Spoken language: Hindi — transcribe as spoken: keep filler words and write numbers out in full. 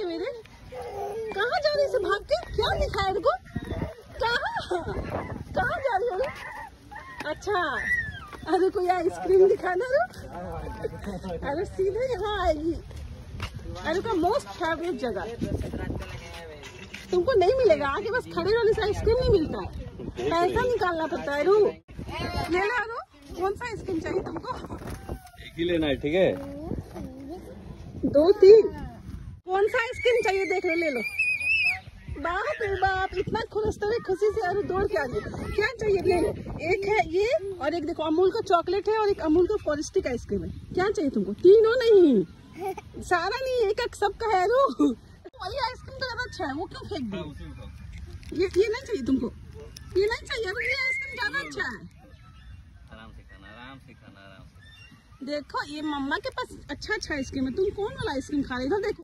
सवेरे? कहाँ जा रही है भाग के? क्या दिखा है इनको? कहाँ कहाँ जा रही हो? अच्छा, अरे कोई आइसक्रीम दिखाना रो। अरे सीधे यहाँ आएगी। अरे का मोस्ट फेवरेट जगह तुमको नहीं मिलेगा, आके बस खड़े रहने से आइसक्रीम नहीं मिलता है, पैसा निकालना पड़ता है। रू ले लो रू, कौन सा आइसक्रीम चाहिए तुमको? एक ही लेना है, ठीक है? दो तीन, कौन सा आइसक्रीम चाहिए देख लो, ले लो। बाप रे बाप, इतना खुलसते हुए खुशी से अरे दौड़ के आ गई। क्या चाहिए ले लो, एक है ये और एक देखो अमूल का चॉकलेट है और एक अमूल का फॉरेस्टिक आइसक्रीम है। क्या चाहिए तुमको? तीनों नहीं, सारा नहीं, एक एक सबका है। रो वही आइसक्रीम तो ज्यादा अच्छा है, वो क्यों फेंक दो? ये ये नहीं चाहिए तुमको? ये नहीं चाहिए? ये आइसक्रीम ज्यादा अच्छा है। आराम से खाना, आराम से खाना, आराम से। देखो ये मम्मा के पास अच्छा अच्छा आइसक्रीम है, तुम कौन वाला आइसक्रीम खा रहे? इधर देखो।